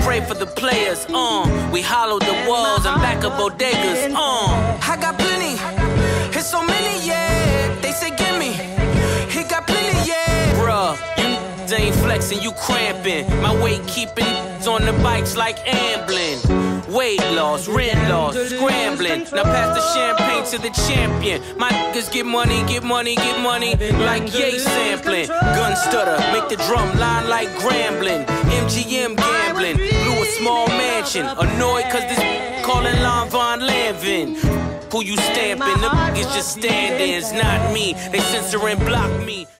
pray for the players, we hollowed the walls and back up bodegas, I got plenty, it's so many, yeah. They say gimme, he got plenty, yeah. Bruh, you ain't flexing, you cramping. My weight keeping on the bikes like ambling. Weight loss, rent loss, scrambling. Now pass the champagne to the champion. My niggas get money, get money, get money. Like yay sampling. Gun stutter, make the drum line like Grambling. MGM gambling, blew a small mansion. Annoyed cause this calling Lon Von Lanvin. Who you stamping? The niggas just stand-ins, not me. They censor and block me.